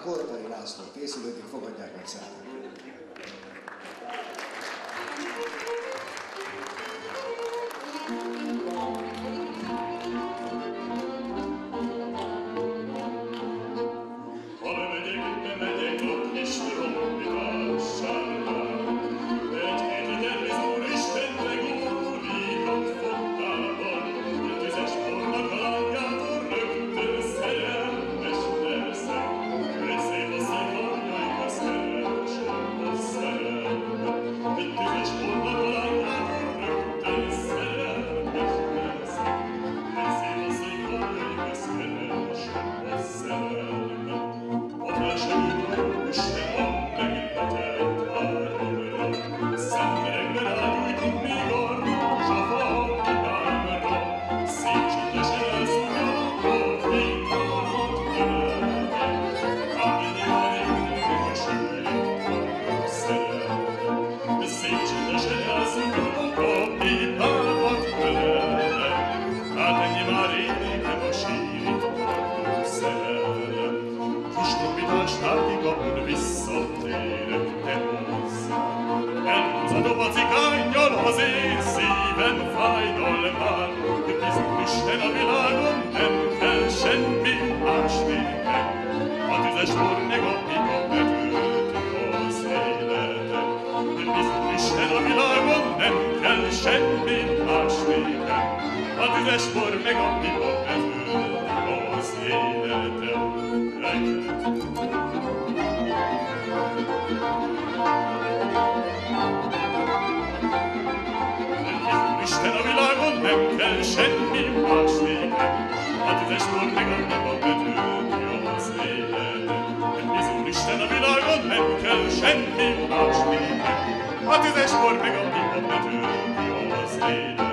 Kortai László készülődik, fogadják meg szeretettel. Az én szívem fájdalmán, bízunk Isten a világon, nem kell semmi más nékem. A tüzes bor meg a pipa betölti az életet. Bízunk Isten a világon, nem kell semmi más nékem. A tüzes bor meg a pipa betölti az életet. Isten a világon nem kell semmi más nékem, a tüzes bor meg a pipa betölti az életet. Bízunk Isten a világon nem kell semmi más nékem, a tüzes bor meg a pipa betölti az életet.